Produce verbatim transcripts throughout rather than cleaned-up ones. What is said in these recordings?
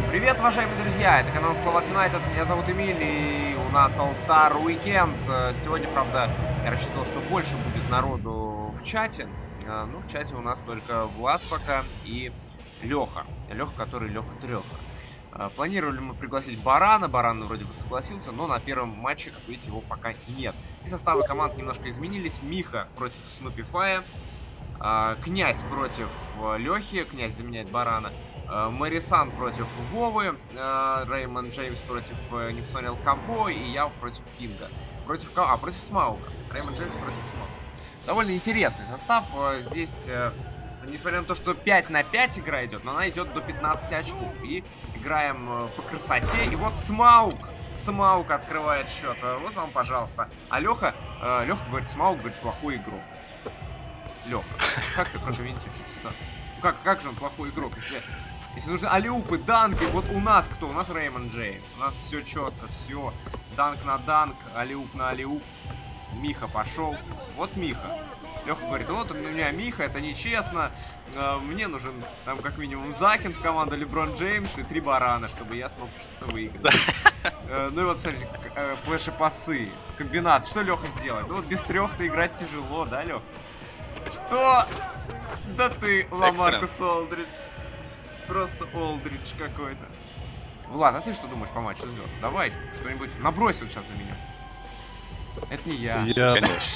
Привет, уважаемые друзья, это канал Словак Юнайтед, меня зовут Эмиль, и у нас All Star Weekend. Сегодня, правда, я рассчитывал, что больше будет народу в чате, но в чате у нас только Влад пока и Леха, Леха, который Леха Треха. Планировали мы пригласить Барана, Баран вроде бы согласился, но на первом матче, как видите, его пока нет. И составы команд немножко изменились. Миха против Снупифая, Князь против Лехи, Князь заменяет Барана. Мэрисан против Вовы, Реймонд Джеймс против, не посмотрел, Камбо, и я против Кинга. Против кого? А, против Смаука. Реймонд Джеймс против Смаука. Довольно интересный состав. Здесь, несмотря на то, что пять на пять игра идет, но она идет до пятнадцати очков. И играем по красоте. И вот Смаук. Смаук открывает счет. Вот вам, пожалуйста. А Леха, Леха говорит, Смаук говорит, плохой игрок. Леха, как ты прокомментируешь эту ситуацию? Как, как же он плохой игрок, если... Если нужны алиупы, данки, вот у нас кто? У нас Реймонд Джеймс. У нас все четко, все. Данк на данк, алиуп на алиуп. Миха пошел. Вот Миха. Леха говорит, вот у меня Миха, это нечестно. Мне нужен там как минимум Закин в команду, Леброн Джеймс и три барана, чтобы я смог что-то выиграть. Ну и вот, смотрите, флеши-пасы, комбинации. Что Леха сделает? Ну вот без трех-то играть тяжело, да, Леха? Что? Да ты, Ламаркус Олдридж. Просто Олдридж какой-то. Влад, а ты что думаешь по матчу звезд? Давай что-нибудь набросил сейчас на меня. Это не я. Я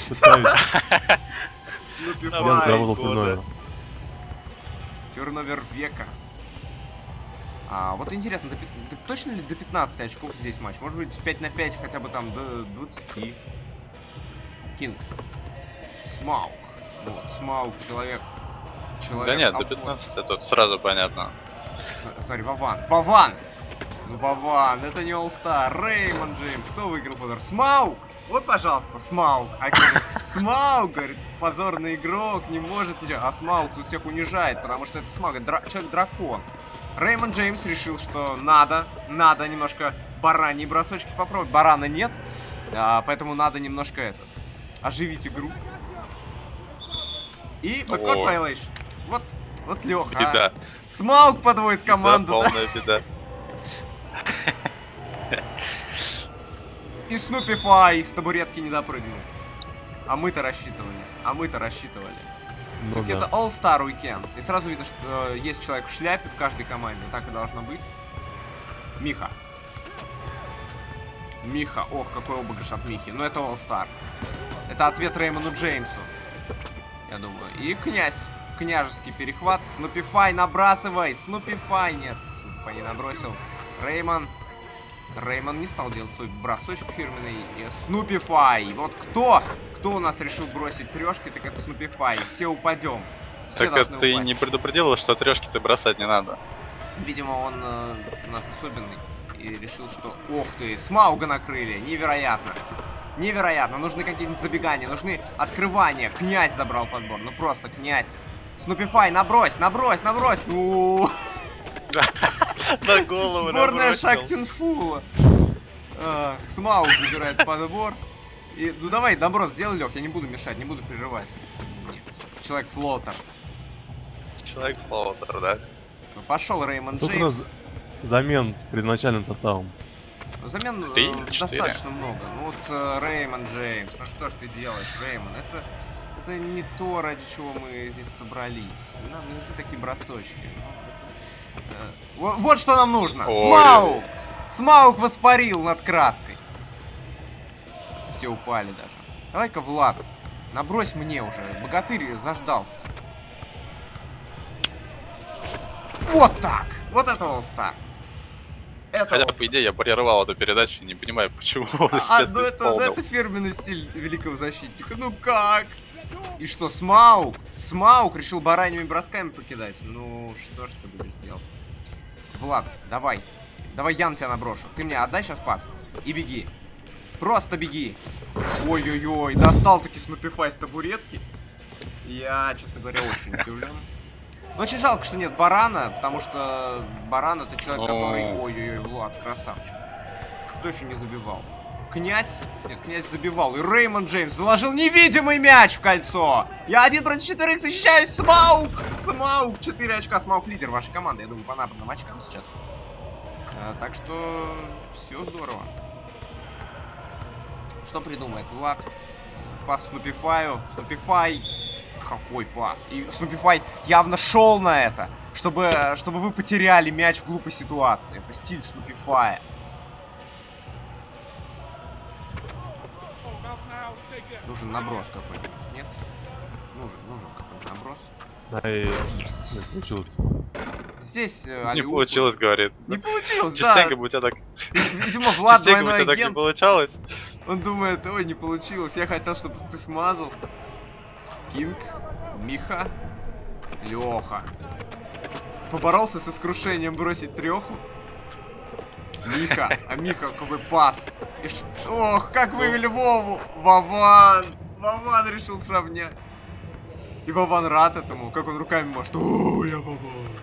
Снупифай. Терновер века. А вот интересно, до, до, точно ли до пятнадцати очков здесь матч? Может быть пять на пять хотя бы там до двадцати. Кинг. Смаук. Вот, Смаук, человек. Человек. Да нет, до пятнадцати тут сразу понятно. Смотри, Вован. Вован! Ну, Вован, это не All Star. Реймонд Джеймс. Кто выиграл позор? Смаук! Вот, пожалуйста, Смаук. А говорит, Смаук, говорит, позорный игрок, не может ничего. А Смаук тут всех унижает, потому что это Смаук, дра человек-дракон. Реймонд Джеймс решил, что надо, надо немножко бараньи бросочки попробовать. Барана нет, а, поэтому надо немножко это, оживить игру. И бэккот вайлейшн. Вот, вот Леха. Беда. А. Смаук подводит команду. Беда, полная беда. И Снупифай с табуретки не допрыгнул. А мы-то рассчитывали. А мы-то рассчитывали. Ну, все-таки да. Это All Star Weekend. И сразу видно, что э, есть человек в шляпе в каждой команде. Так и должно быть. Миха. Миха. Ох, какой обыгрыш от Михи. Но это All Star. Это ответ Реймонду Джеймсу. Я думаю. И Князь. Княжеский перехват. Снупифай, набрасывай. Снупифай. Нет, Снупифай не набросил. Реймон. Реймон не стал делать свой бросочек фирменный. И Снупифай. Вот кто? Кто у нас решил бросить трешки, так это Снупифай. Все упадем. Все так это ты упасть. Не предупредил, что трешки-то бросать не надо. Видимо, он э, у нас особенный. И решил, что... Ох ты, Смауга накрыли. Невероятно. Невероятно. Нужны какие-нибудь забегания, нужны открывания. Князь забрал подбор. Ну просто Князь. Снупифай, набрось, набрось, набрось. Ну. На голову сборная Шахтинфула. Смаук забирает подбор. И, ну давай, наброс, сделай, Лёг, я не буду мешать, не буду прерывать. Нет. Человек-флотер. Человек-флотер, да? Ну, пошел Реймонд Джеймс. Замен с предначальным составом. Замен э, достаточно много. Ну вот э, Реймонд Джеймс. Ну что ж ты делаешь, Реймонд? Это, это не то, ради чего мы здесь собрались. Нам нужны такие бросочки. Э, вот, вот что нам нужно. Ой. Смаук! Смаук воспарил над краской. Все упали даже. Давай-ка, Влад, набрось мне уже. Богатырь заждался. Вот так! Вот это All Star. Это Хотя, по идее, я прервал эту передачу и не понимаю, почему он а, сейчас ну это, ну это фирменный стиль великого защитника. Ну как? И что, Смаук? Смаук решил бараньими бросками покидать. Ну, что ж ты будешь делать? Влад, давай. Давай я на тебя наброшу. Ты мне отдай сейчас пас. И беги. Просто беги. Ой-ой-ой, достал таки Снупифай с табуретки. Я, честно говоря, очень удивлен. Но очень жалко, что нет Барана, потому что Баран это человек, который... Ой-ой-ой, Влад, красавчик. Кто еще не забивал? Князь? Нет, Князь забивал. И Реймонд Джеймс заложил невидимый мяч в кольцо. Я один против четверых защищаюсь. Смаук! Смаук! четыре очка. Смаук лидер вашей команды. Я думаю, по набранным очкам сейчас. А, так что все здорово. Что придумает Влад? Пас Снупифаю. Снупифай. Какой пас? И Снупифай явно шел на это, чтобы, чтобы вы потеряли мяч в глупой ситуации. Это стиль Снупифая. Нужен наброс какой-нибудь, нет? Нужен, нужен какой-то наброс. Да, и... Нет, получилось. Здесь э, Не алиупы. получилось, говорит. Не получилось, Частенько да. бы у тебя так... Видимо, Влад Частенько бы у двойной тебя так не агент. получалось. Он думает, ой, не получилось. Я хотел, чтобы ты смазал. Кинг, Миха, Леха. Поборолся с искушением бросить треху. Миха, а Миха какой пас. И ш... Ох, как вывели Вову. Вован. Вован решил сравнять. И Вован рад этому. Как он руками может. О, я Вован.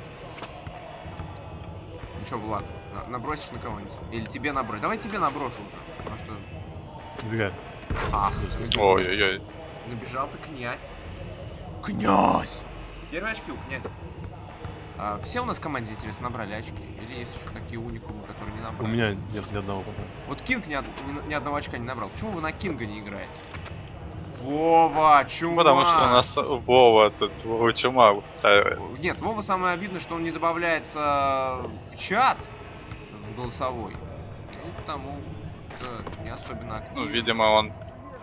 Ну что, Влад, на набросишь на кого-нибудь? Или тебе набрось? Давай тебе наброшу уже. Потому что... Убегай. Ах, Ой-ой-ой. набежал-то князь. Князь! Первые очки у князя. А, все у нас в команде, интересно, набрали очки? Или есть еще такие уникумы, которые не У набрали? меня нет ни одного пока. Вот Кинг ни, од... ни, ни одного очка не набрал. Почему вы на Кинга не играете? Вова, чума! Потому что у нас Вова тут Вова чума устраивает. Нет, Вова самое обидное, что он не добавляется в чат в голосовой. Ну, потому что не особенно Ну, активно. видимо, он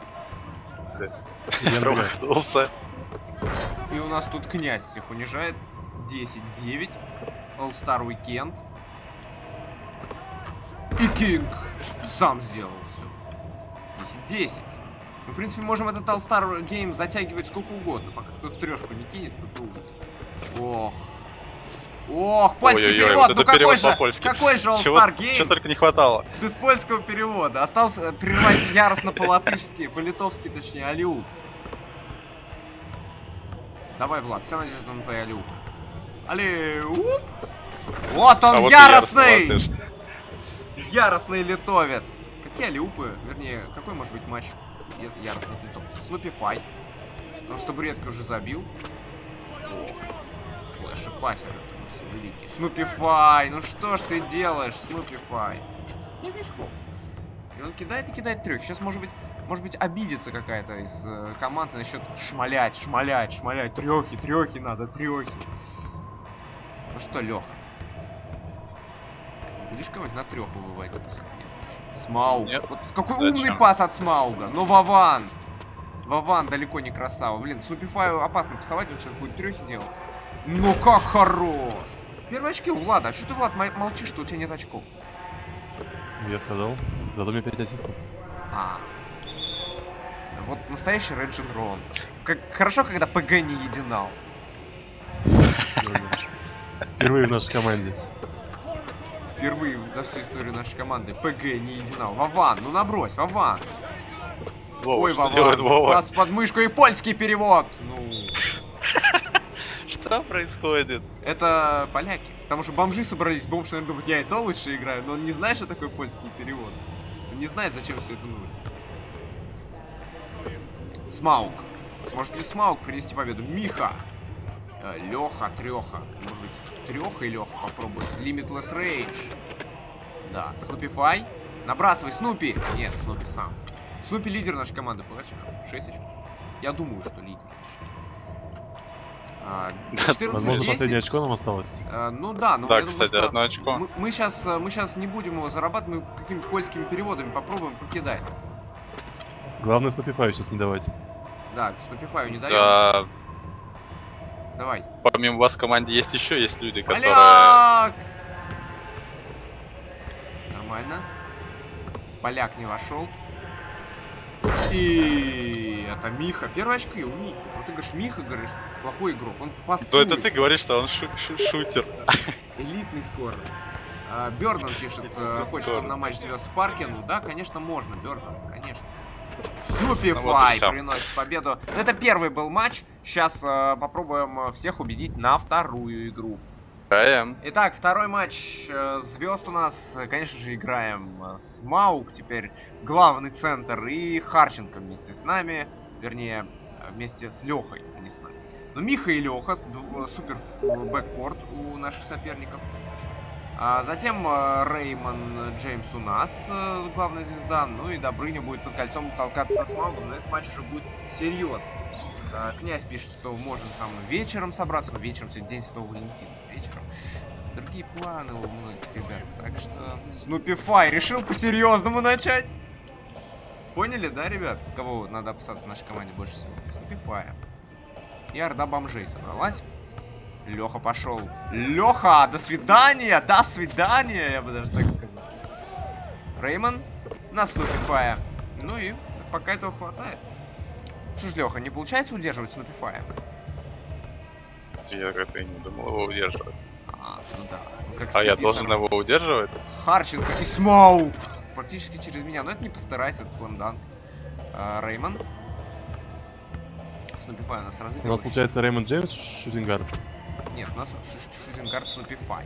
Я набегаю. промахнулся. И у нас тут князь всех унижает. десять девять. All-Star Weekend. И Кинг сам сделал все. десять десять. Мы, в принципе, можем этот All-Star Game затягивать сколько угодно, пока кто-то трешку не кинет, кто-то умный. Ох. Ох, польский Ой-ой-ой, перевод. вот Ну это какой перевод же, по-польски. какой же Чего, All-Star Game чего только не хватало. без польского перевода. Остался прерывать яростно по-латышски, по-литовски, точнее, алиуп. Давай, Влад, вся надежда на твои алиупы. Алиуп! Вот он, А вот и яростный! яростный Яростный литовец. Какие алиупы? Вернее, какой может быть матч без яростных литовцев? Снупифай. Он с табуреткой уже забил. Ох, флэш и пассер это все великий. Снупифай, ну что ж ты делаешь, Снупифай? Нет очков. И он кидает и кидает трёх. Сейчас, может быть, может быть, обидится какая-то из э, команд насчет шмалять, шмалять, шмалять. Трёхи, трёхи надо, трёхи. Ну что, Леха? Будешь кого-нибудь на трёху выводить? Нет. Смауг. Нет. Вот какой Зачем? умный пас от Смауга. Но Вован. Вован далеко не красава. Блин, Снупифаю опасно пасовать, он сейчас будет трёхи делать. Ну как хорош! Первые очки у Влада. А что ты, Влад, молчишь, что у тебя нет очков? Я сказал. Зато мне пять ассистов. А. Вот настоящий Реджин Рон. Как хорошо, когда ПГ не единал. Впервые в нашей команде. Впервые за всю историю нашей команды ПГ не единал. Вован, ну набрось, Вован. Вова, Ой, что Вован, делает Вова? пас под мышку и польский перевод. Ну, Что происходит? это поляки. Потому что бомжи собрались, бомж, наверное, думает, я и то лучше играю, но он не знает, что такое польский перевод. Он не знает, зачем все это нужно. Смауг. Сможет ли Смауг принести победу? Миха. Э, Леха, Треха. Может быть, Треха и Леха попробует. Limitless Rage. Да, Снупифай. Набрасывай, Снупи. Нет, Снупи сам. Снупи лидер нашей команды. Погоди, шесть очков. Я думаю, что лидер. А, Возможно, последнее десять. очко нам осталось. А, ну да, но Да, я думаю, кстати, что одно очко. Мы, мы сейчас, мы сейчас не будем его зарабатывать, мы какими-то польскими переводами попробуем покидать. Главное Снупифаю сейчас не давать. Да, Снупифаю не даем. Да, Давай. помимо вас в команде есть еще есть люди, которые... Поляк! Нормально. Поляк не вошел. И это Миха. Первые очки у Михи. Вот ты говоришь, Миха, говоришь, плохой игрок. Он пасует. Ну это ты говоришь, что он шу- шу- шутер. Элитный скор. А, Бёрден пишет, э, хочет скор. он на матч звезд в парке. Ну да, конечно, можно, Бёрден, конечно. Ну вот Снупифай и всё. приносит победу. Ну, это первый был матч. Сейчас э, попробуем э, всех убедить на вторую игру. Играем. Итак, второй матч э, звезд у нас, э, конечно же, играем э, с Маук, теперь главный центр, и Харченко вместе с нами, вернее, э, вместе с Лехой, а не с нами. Но Миха и Леха, супер бэккорт у наших соперников. А затем э, Реймон Джеймс у нас, э, главная звезда. Ну и Добрыня будет под кольцом толкаться со Смаугом, но этот матч уже будет серьезно. Э, князь пишет, что можно там вечером собраться, но вечером сегодня день Святого Валентина. Вечером. Другие планы у многих ребят. Так что Снупифай решил по-серьезному начать. Поняли, да, ребят? Кого надо опасаться в нашей команде больше всего? Снупифая. И орда бомжей собралась. Леха пошел. Леха, до свидания, до свидания, я бы даже так сказал. Реймон на Снупифая. Ну и пока этого хватает. Что ж, Леха, не получается удерживать Снупифая? Я как-то и не думал его удерживать. А, ну да. Ну, как а я Стив должен Вишер. его удерживать? Харченко и Смаук. Практически через меня. Но это не постарайся, это слэмданк. А, Реймон. Снупифай у нас разыгрывает. У нас получается Реймонд Джеймс, шутингард. Нет, у нас шутингард Снупифай.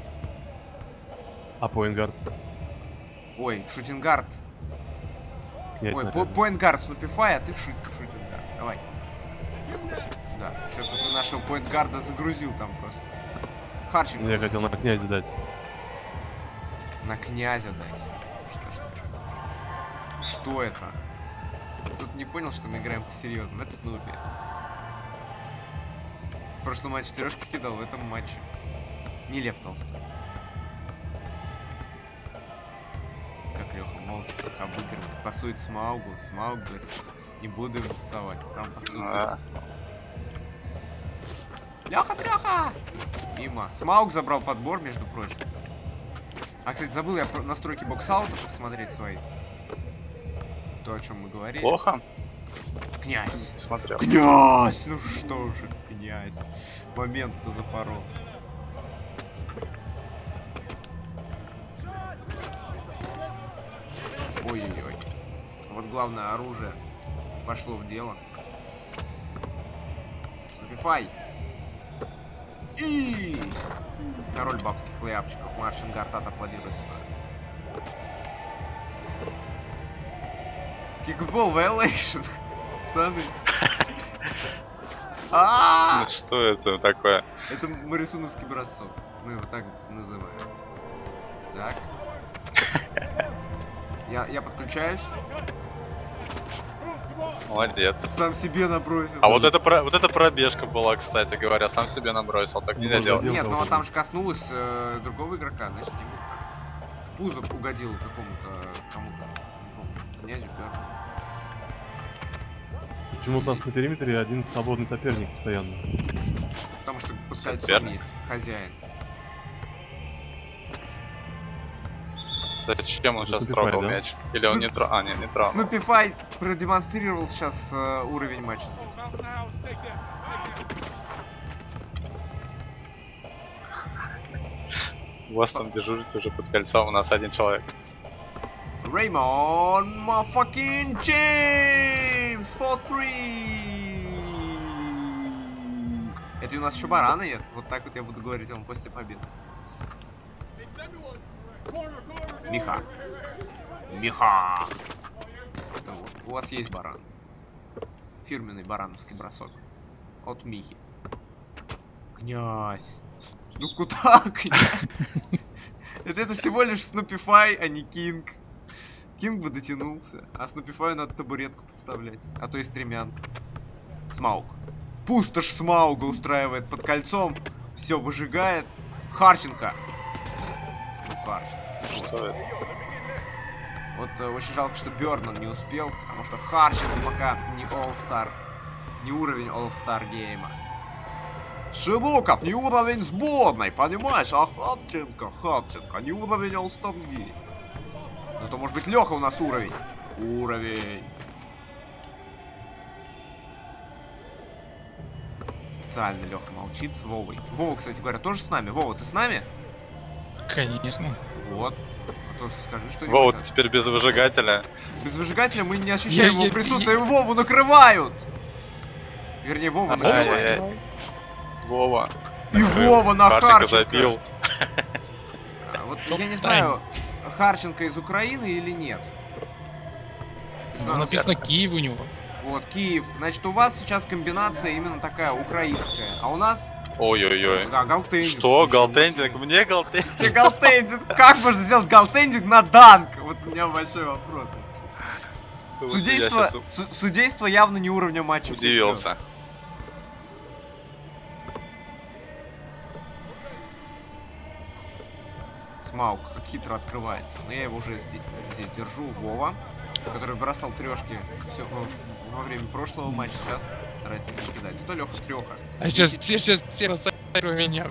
А поингард? Ой, шутингард. Князь, Ой, наверное. поинтгард Снупифай, а ты шут шутингард. Давай. Да, что-то ты нашего поинтгарда загрузил там просто. Харченко. Я хотел на князя дать. На князя дать. Что ж это? Что это? Тут не понял, что мы играем по-серьезному. Это Снупи. В прошлом матче четырешки кидал, в этом матче не Лев Толстой. Как Леха молча всех обыгрывает. Пасует Смаугу. Смауг говорит, не буду ему пасовать. Сам пасует. А. Леха, Трёха! Мимо. Смауг забрал подбор, между прочим. А, кстати, забыл я про настройки боксаута посмотреть свои. То, о чем мы говорили. Плохо? Князь. Смотрел. Князь! Ну что же, князь. Момент-то запорол. Ой-ой-ой. Вот главное оружие пошло в дело. Снупифай. И король бабских лейапчиков. Маршин Гартат аплодирует стоя. Кикбол вайлейшн. Пацаны. А! Ну что это такое? Это Марисуновский бросок. Мы его так называем. Так. Я, я подключаюсь. Молодец. Сам себе набросил. А вот это, про- вот это пробежка была, кстати говоря, сам себе набросил, так нельзя Ну, делать. задел Нет, ну а кого-то. там же коснулось э, другого игрока, значит не будет. В пузо угодил какому-то кому-то. Ну, князю Пёру. Почему у нас на периметре один свободный соперник постоянно? Потому что под кольцом Соперник? есть хозяин. Зачем он сейчас Снупифай, трогал да? мяч? Или он не трогал? А, не, не трогал. Снупифай продемонстрировал сейчас э, уровень матча. У вас там дежурите уже под кольцом, у нас один человек. Реймон motherfucking Джеймс four three. Это у нас еще бараны нет. Вот так вот я буду говорить вам после победы. Миха. Миха. Вот. У вас есть баран. Фирменный барановский бросок. От Михи. Князь. Ну куда, князь? Это это всего лишь Снупифай, а не Кинг. Кинг бы дотянулся, а Снупифаю надо табуретку подставлять. А то и стремянка. Смауг. Пустошь Смауга устраивает под кольцом. Все выжигает. Харченко. Ну, Харченко. Что это? Вот э, очень жалко, что Бёрнман не успел, потому что Харченко пока не All-Star. Не уровень All-Star гейма. Шибуков не уровень сборной, понимаешь? А Харченко, Харченко не уровень All-Star гейма. Зато может быть Леха у нас уровень. Уровень. Специально Леха молчит с Вовой. Вова, кстати говоря, тоже с нами. Вова, ты с нами? Конечно. Вот. А то скажи что-нибудь. Вот теперь без выжигателя. Без выжигателя мы не ощущаем Я- его я- присутствие. Вову накрывают! Вернее, Вова накрывает. Ай-яй-яй. Вова. И Вова на Харченко Харченко. забил. А, Вот Топ я не тайм. знаю, Харченко из Украины или нет. Ну, написано Киев у него. Вот, Киев. Значит, у вас сейчас комбинация именно такая украинская. А у нас Ой-ой-ой. Да, галтендинг. Что? Галтендинг? Мне галтендинг? Ты галтендинг? Как можно сделать галтендинг на данк? Вот у меня большой вопрос. Вот Судейство, я щас су- судейство явно не уровня матча. удивился. Смаук как хитро открывается. Но я его уже здесь, здесь держу. Вова, который бросал трешки все во, во время прошлого матча, сейчас старается не кидать. Зато Леха треха. А сейчас все, сейчас все расстреливают меня.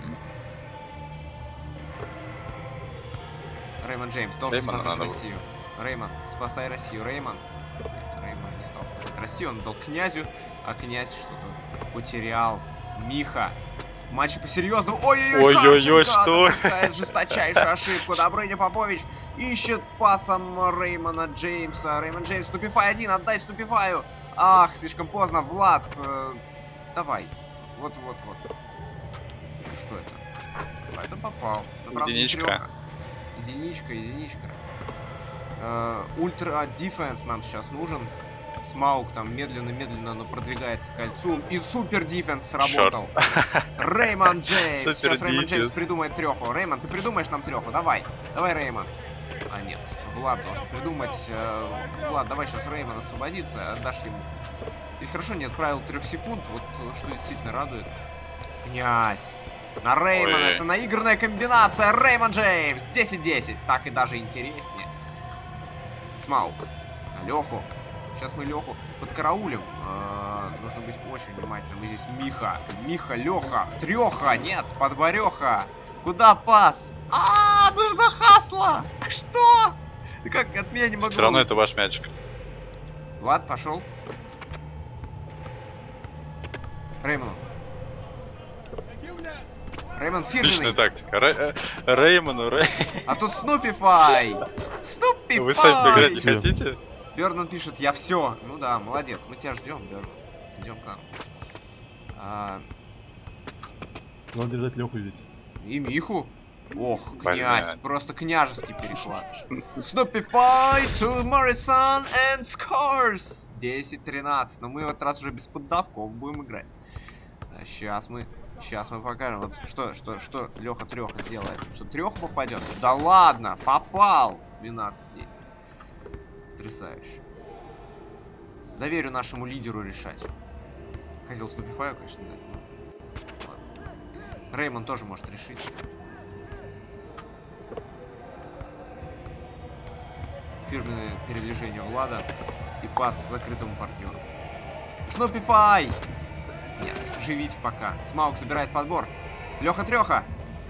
Реймонд Джеймс должен Реймона спасать надо Россию. Реймонд, спасай Россию. Реймонд. Нет, Реймонд не стал спасать Россию, он дал князю, а князь что-то потерял. Миха. Матч по-серьезному. Ой-ой-ой, Ой-ой-ой, Харченко что? допускает жесточайшую ошибку. Добрыня Попович ищет пасом Реймона Джеймса. Реймонд Джеймс, Ступифай один, отдай Ступифаю. Ах, слишком поздно. Влад, э, давай. Вот-вот-вот. Что это? А это попал. Но, правда, не Единичка. трёха. Единичка, единичка. Э, Ультра дефенс нам сейчас нужен. Смаук там медленно-медленно, но продвигается к кольцу. И супер дефенс сработал. Реймонд Джеймс. Супер Сейчас Реймонд дефенс. Джеймс придумает треху. Реймонд, ты придумаешь нам треху? Давай. Давай, Реймонд. А нет, Влад должен придумать. Э, Влад, давай сейчас Реймонд освободится, отдашь ему. И хорошо не отправил трех секунд, вот э, что действительно радует. Князь. На Реймона, Ой. это наигранная комбинация. Реймонд Джеймс. десять десять. Так и даже интереснее. Смаук. На Леху. Сейчас мы Леху подкараулим. А, нужно быть очень внимательным. И здесь Миха. Миха, Леха. Треха. Нет, подбореха. Куда пас? А, нужно хасла. Что? Ты как от меня не могу. Все равно это ваш мячик. Влад, пошел. Реймонд. Реймонд Отличная фирменный. тактика. Рей- э, Реймону, Рей... А тут Снупифай. Снупифай. Вы сами поиграть не Всё. хотите? Бернман пишет, я все. Ну да, молодец, мы тебя ждем, Бернман. Идем к нам. А, Надо держать Леху здесь. и Миху. Ох, Блин. князь, просто княжеский перехват. Снупифай to Morrison and scores. десять тринадцать. Но мы в этот раз уже без поддавков будем играть. Сейчас мы, сейчас мы покажем. Вот что, что, что Леха Треха сделает. Что Треха попадет? Да ладно, попал. двенадцать десять. Потрясающе. Доверю нашему лидеру решать. Хотел Снупифаю, конечно, дать. но ладно. Реймонд тоже может решить. Фирменное передвижение Влада и пас закрытому партнеру. Снупифай! Нет, живите пока. Смаук забирает подбор. Леха Треха.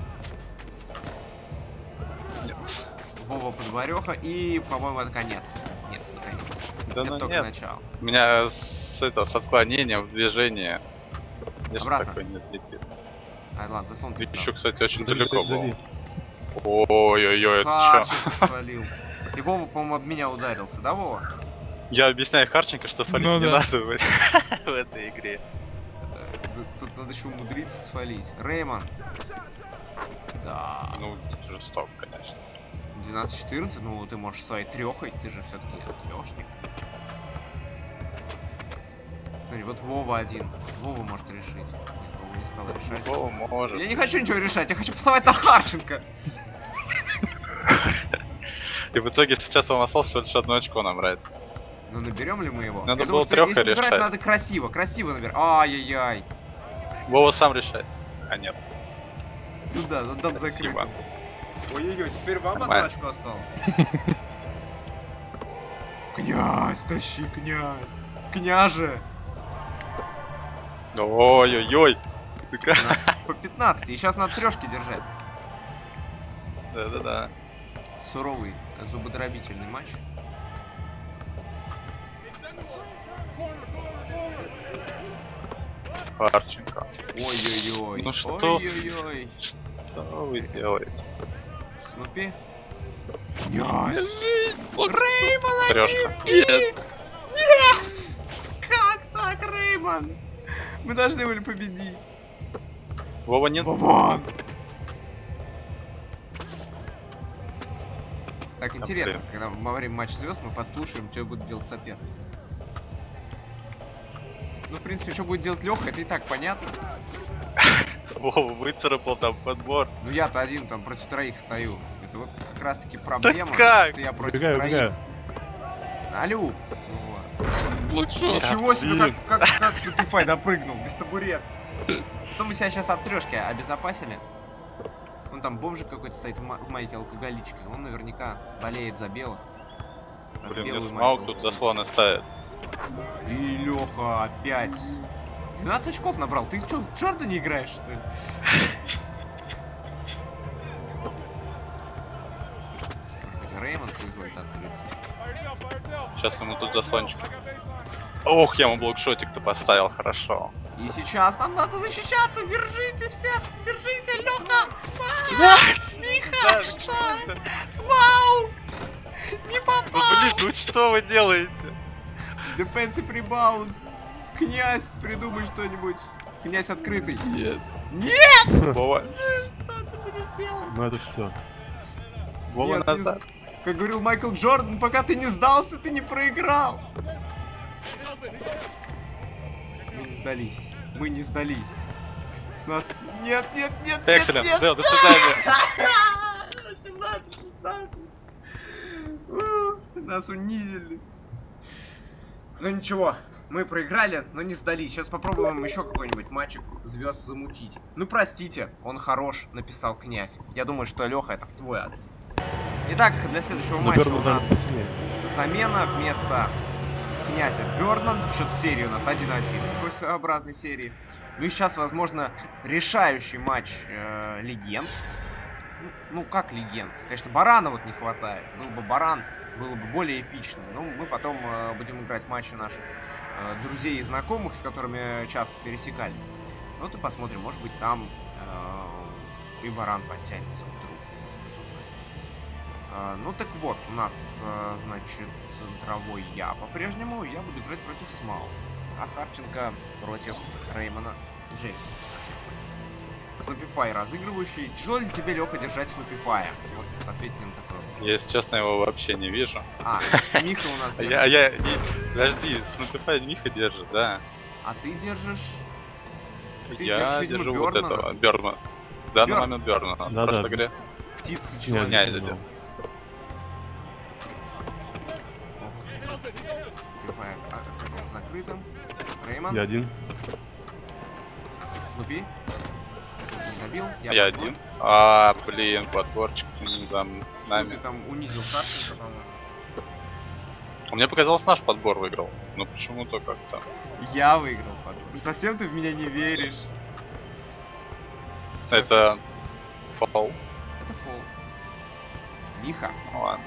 Вова подбореха и, по-моему, это конец. Нет, не конец. Да Это ну только нет. начало. У меня с, это, с отклонением в движении. Я же Обратно. такой не летит. Ай, ладно, за солнце. Ты еще, кстати, очень Зови, далеко зови. был. Ой-ой-ой, это Харченко чё? свалил. И Вова, по-моему, об меня ударился, да, Вова? Я объясняю Харченко, что фалить Ну не да. надо в, в этой игре. Это- Тут надо еще умудриться свалить. Реймон. Да. Ну, жестоко, конечно. двенадцать четырнадцать, ну ты можешь своей трехой, ты же все-таки трешник. Смотри, вот Вова один. Вова может решить. Нет, Вова не стал решать. О, может. Я не хочу ничего решать, я хочу пасовать на Харченко. И в итоге сейчас он остался всего лишь одно очко набрать. Ну наберем ли мы его? Надо Я было думаю, что трёхой если набирать, решать. надо красиво, красиво набирать. Ай-яй-яй. Вова сам решает. А нет. Ну да, задам закрыть. Спасибо. Ой-ой-ой, теперь вам Нормально. одну очко осталось. Князь, тащи, князь. Княже. Ой-ой-ой. Ты как? На- По пятнадцать. И сейчас надо трешки держать. Да-да-да. Суровый, зубодробительный матч. Харченко. Ой-ой-ой. Ну что? Ой-ой-ой. Что вы делаете? Снупи. Князь. Трешка. Нет. Нет. Как так, Реймон? Мы должны были победить. Вова нет. Вован! Так, интересно, блин. когда во время матча звезд мы подслушаем, что будет делать соперник. Ну, в принципе, что будет делать Леха, это и так понятно. Вова выцарапал там подбор. Ну я-то один там против троих стою. Это вот как раз таки проблема. как? Что я против Убегаю, троих. убегаю. Алло. Ну вот. Лучше. Ничего себе, блин. как, как, как Снупифай допрыгнул, без табурет. Что мы себя сейчас от трешки обезопасили? Вон там бомжик какой-то стоит в, ма в майке алкоголичкой. Он наверняка болеет за белых. А за Блин, белую мне Смаук майку тут заслоны ставит. И Леха опять. двенадцать очков набрал. Ты что, в черта не играешь, что ли? Может быть, Реймонд соизволит открыться. Сейчас ему тут заслончик. Ох, я ему блокшотик-то поставил, хорошо. И сейчас нам надо защищаться. Держите всех. Держите, Леха. Миха, что? Смаук! Не Ну попал! блин, ну что вы делаете? Defensive rebound. Князь, придумай что-нибудь. Князь открытый. Нет. Нет! Вова, Что ты будешь делать? Ну это все. Вова Нет, не назад. Как говорил Майкл Джордан, пока ты не сдался, ты не проиграл. Мы не сдались. Мы не сдались. Нас... Нет, нет, нет, Экселент, нет, все, нет. до свидания. семнадцать шестнадцать. У, Нас унизили. Ну ничего, мы проиграли, но не сдались. Сейчас попробуем еще какой-нибудь матчик звезд замутить. Ну простите, он хорош, написал князь. Я думаю, что Леха, это в твой адрес. Итак, для следующего Но матча Бёрнман у даже нас посильнее. замена вместо князя Бёрдман. Счет серии у нас один-один. Такой своеобразной серии. Ну и сейчас, возможно, решающий матч э, легенд. Ну, ну, как легенд? Конечно, Барана вот не хватает. Был бы Баран, было бы более эпично. Но мы потом э, будем играть матчи наших э, друзей и знакомых, с которыми часто пересекались. Вот и посмотрим, может быть, там э, и Баран подтянется вдруг. Uh, ну так вот, у нас, uh, значит, центровой я по-прежнему, я буду играть против Смау, а Харченко против Реймона Джеймса. Снупифай разыгрывающий. Тяжело ли тебе, Леха, держать Снупифая? Вот, ответь мне на такой вопрос. Я, если честно, его вообще не вижу. А, Миха у нас А держит. я, а я, не, подожди, Снупифай Миха держит, да. А ты держишь... Ты Я держишь, видимо, держу вот Бёрдмана? этого, Бёрдмана. В данный Бёрд- момент Бёрдмана. В Да, прошлой да. игре. Птицы Князь человек. Князь держал. держал. Снупифай оказался закрытым. Реймон. Я один. Снупи. Не забил. Я подбор. один. А, блин, подборчик там Снупи нами. там унизил Харченко, по-моему. Мне показалось, наш подбор выиграл. Ну почему-то как-то. Я выиграл подбор. Совсем ты в меня не веришь. Это фол. Это фол. Миха. Ну ладно.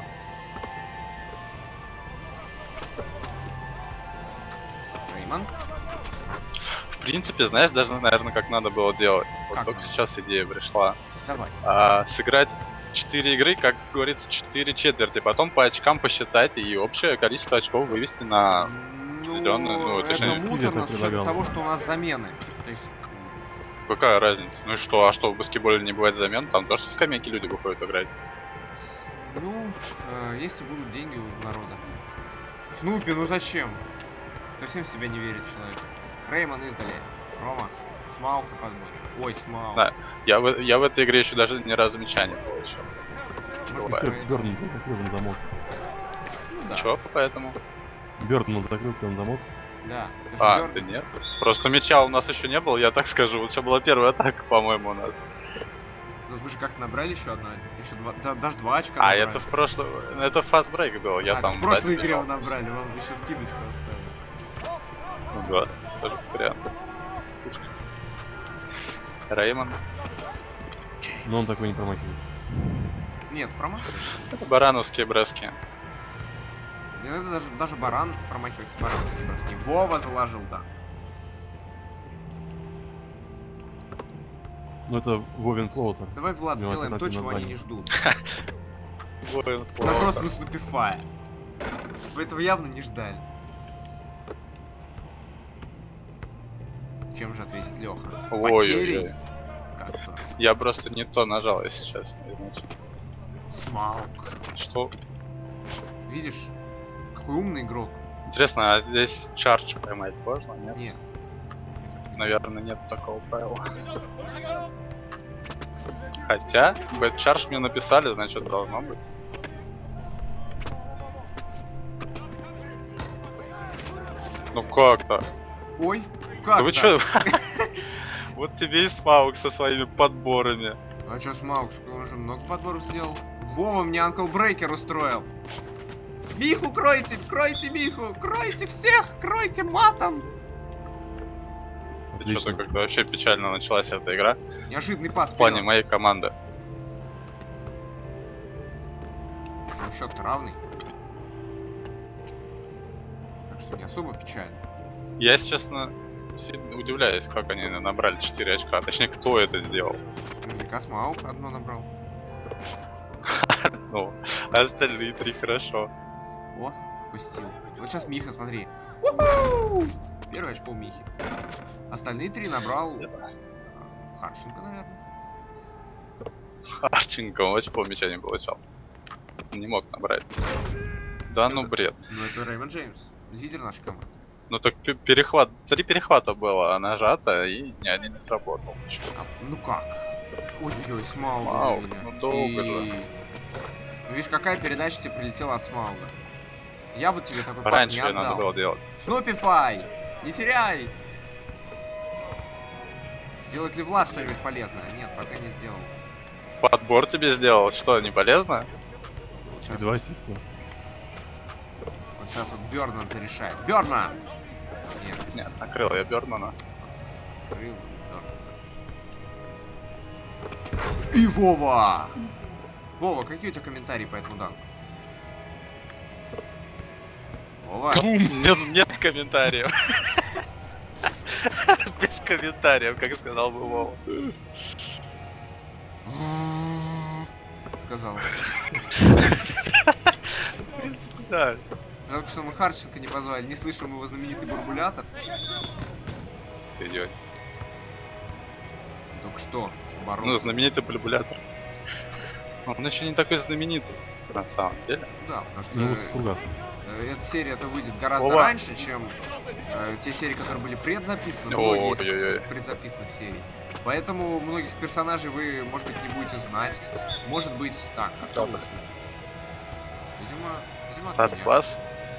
Реймон. В принципе, знаешь, даже, наверное, как надо было делать. Вот Как только надо? сейчас идея пришла. Давай. А, сыграть четыре игры, как говорится, четыре четверти. Потом по очкам посчитать и общее количество очков вывести на... Ну, Определённо, ну, это точнее, муторно Скидок с учетом предлагал. того, что у нас замены. То есть, Какая разница? Ну и что? А что, в баскетболе не бывает замен? Там тоже со скамейки люди выходят играть. ну, э, если будут деньги у народа. Снупи, ну зачем? Совсем в себя не верит человек. Реймон издали. Рома. Смаук и подбор. Ой, Смаук. Да. Я в, я в этой игре еще даже ни разу мяча не получил. Может бывает. быть, Бёрдман закрыл на замок. ну, да. Чё, поэтому? Бёрдман закрылся на замок. Да. Ты же А, Бёрд- да нет. Просто мяча у нас еще не было, я так скажу. Вот сейчас была первая атака, по-моему, у нас. Ну вы же как набрали еще одно, еще два, да, даже два очка А, набрали. это в прошлом... Это фастбрейк был, я А, там... в прошлой дать игре вы бежал. набрали, вам еще скидочку оставили. Ну да, тоже вариант. Реймон. Но он такой не промахивается. Нет, промахивается. Это барановские броски. Не надо даже, даже баран промахивается барановские броски. Вова заложил, да. Ну это Вовен Флоутер. Давай, Влад, Ну, сделаем то, альтернативное чего они не название. ждут. Воин Наброс Флоутер. на Снупифая. Вы этого явно не ждали. Чем же ответит Леха? Ой-ой-ой. Как что? Я просто не то нажал, если честно. Иначе. Смаук. Что? Видишь? Какой умный игрок. Интересно, а здесь чардж поймать можно, нет? Нет. наверное, нет такого правила. Хотя, бэтчарж мне написали, значит, должно быть. Ну как так? Ой, как Да вы так? чё? Вот тебе и Смаук со своими подборами. А чё Смаук? Он уже много подборов сделал. Вова мне Анкл Брейкер устроил. Миху кройте, кройте Миху, кройте всех, кройте матом. Что-то как-то вообще печально началась эта игра. Неожиданный пас В плане вперед. моей команды. Ну, счет-то равный. Так что не особо печально. Я, если честно, сильно удивляюсь, как они набрали четыре очка. Точнее, кто это сделал. Наверняка Смаук одно набрал. Ну, а остальные три хорошо. О, пустил. Вот сейчас Миха, смотри. У-ху! Первое очко у Михи. Остальные три набрал а, Харченко, наверное. Харченко, он очко мяча не получал. Не мог набрать. Да ну бред. Ну это Рэймонд Джеймс, лидер нашей команды. Ну так пе- перехват, три перехвата было, а нажато, и ни один не сработал. А, ну как? Ой-ой-ой, Смауга Смауг, вывели. ну долго И- же. Ну видишь, какая передача тебе прилетела от Смауга. Я бы тебе такой пас Раньше не её надо отдал. было делать. Снупифай! Не теряй! Сделает ли Влад что-нибудь полезное? Нет, пока не сделал. Подбор тебе сделал, что, не полезно? Вот сейчас, Два ассиста. вот, сейчас вот Бёрнман зарешает. Бёрнман! Нет, Нет, накрыл я Бёрдмана. открыл Бёрнман. И Вова! Вова, какие у тебя комментарии по этому данку? Вова? Бум! Нет, нет комментариев. Без комментариев, как сказал бы Вова. Сказал. Да. Жалко, что мы Харченко не позвали. Не слышим его знаменитый бурбулятор. Идёт. Только что Ну, боролся. знаменитый булябулятор. Он еще не такой знаменитый, на самом деле. Да, потому что Ну, в кругах. э, эта серия это выйдет гораздо Вова. раньше, чем э, те серии, которые были предзаписаны. Ой, Многие из ой, ой. предзаписанных серий. Поэтому многих персонажей вы, может быть, не будете знать. Может быть, так, а кто Да. вышел? Видимо, видимо, от От меня. вас.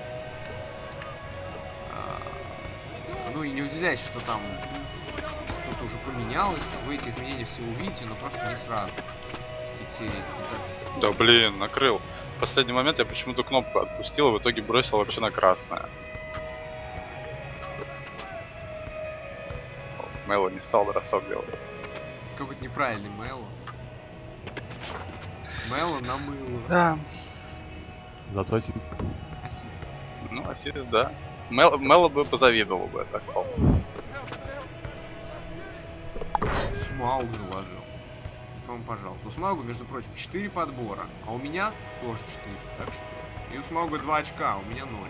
А, Ну и не удивляйтесь, что там что-то уже поменялось. Вы эти изменения все увидите, но просто не сразу. И все записи. Да блин, накрыл. В последний момент я почему-то кнопку отпустил, и в итоге бросил вообще на красное. О, Мэло не стал бросок делать. Какой-то неправильный Мэло. Мэло на мыло. Да. Зато ассист. Ассист. Ну, ассист, да. Мел, Мэло бы позавидовал бы, так помню. Смауг заложил. Вам, пожалуйста. У Смауга, между прочим, четыре подбора. А у меня тоже четыре. Так что. И у Смауга два очка, а у меня ноль.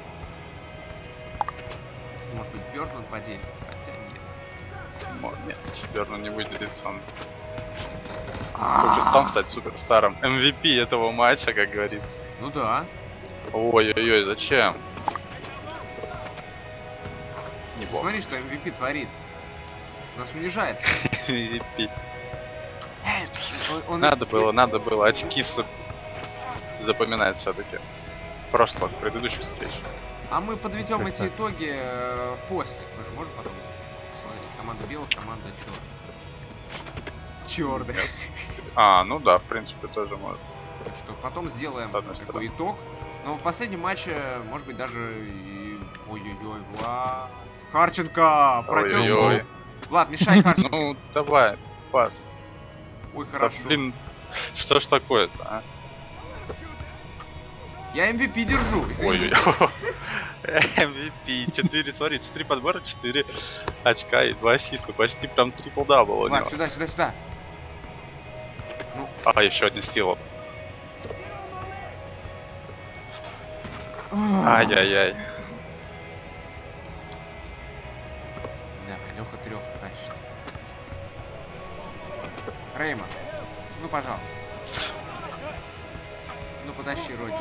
Может быть, Бёрдман поделится, хотя нет. Мо- Нет, Берну не выделится, он А, хочет сам стать суперстаром. эм ви пи этого матча, как говорится. Ну да. Ой-ой-ой, зачем? Неплохо. Смотри, что эм ви пи творит. Нас унижает. эм ви пи. Он- он- Надо было, надо было очки с- запоминать все-таки. Прошлых, предыдущих встреч. А мы подведем Как эти так? итоги э, после. Мы же можем потом посмотреть. Команда белых, команда черных. Черных. А, ну да, в принципе, тоже может. Так что потом сделаем С одной такой итог. Но в последнем матче, может быть, даже и... Ой-ой-ой, Влад. Харченко! Протек. Ой-ой-ой. Влад, мешай Харченко. Ну, давай, пас. Ой, Да, хорошо. блин, что ж такое-то, а? Я эм ви пи держу. извините. Ой-ой-ой. эм ви пи, четыре, смотри, четыре подбора, четыре очка и два ассиста. Почти прям трипл-дабл у Влад, него. сюда, сюда, сюда. А, еще один стил. Ай-яй-яй. Да, Леха трех тащит. Реймон, ну пожалуйста. Ну потащи, Родни.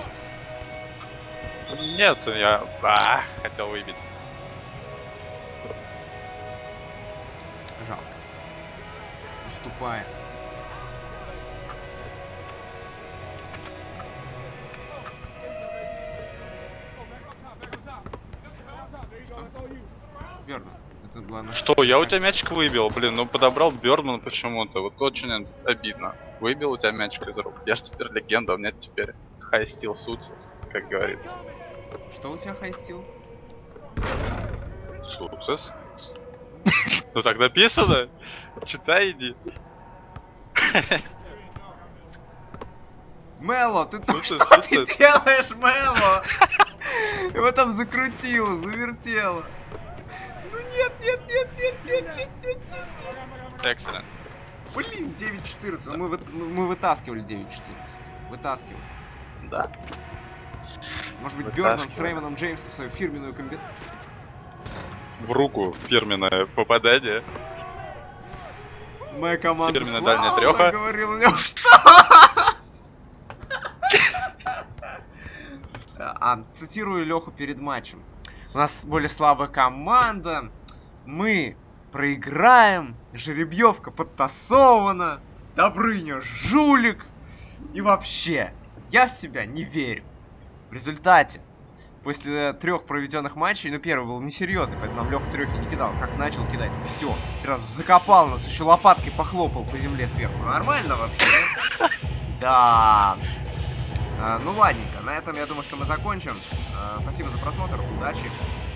Нет, я а, хотел выбить. тупая. Верно. Это главное. Что, я у тебя мячик выбил? Блин, ну подобрал Бёрдман почему-то. Вот очень обидно. Выбил у тебя мячик из рук. Я ж теперь легенда, у меня теперь high steel success, как говорится. Что у тебя хайстил? Success? Ну так написано. Читай, иди. Мело, ты там Суцес, что ты суцес. делаешь, Мело? Его там закрутило, завертело. Ну нет, нет, нет, нет, нет, нет, нет, нет, нет. Excellent. Блин, девять четырнадцать. Мы, вы- мы вытаскивали девять четырнадцать. Вытаскивали. Да. Может быть, Бёрдман с Вытаскивали. Реймоном Джеймсом свою фирменную комбинацию. В руку фирменное попадание. Моя команда Фирменная дальняя славно трёха. говорила мне, что... А, цитирую Леху перед матчем. У нас более слабая команда. Мы проиграем. Жеребьевка подтасована. Добрыня жулик. И вообще, я в себя не верю. В результате, после трех проведенных матчей, ну первый был несерьезный, поэтому нам Леха трехи не кидал. Как начал кидать, все, сразу закопал нас, еще лопаткой похлопал по земле сверху. Нормально вообще? Да. А, ну ладненько, на этом я думаю, что мы закончим. А, спасибо за просмотр, удачи.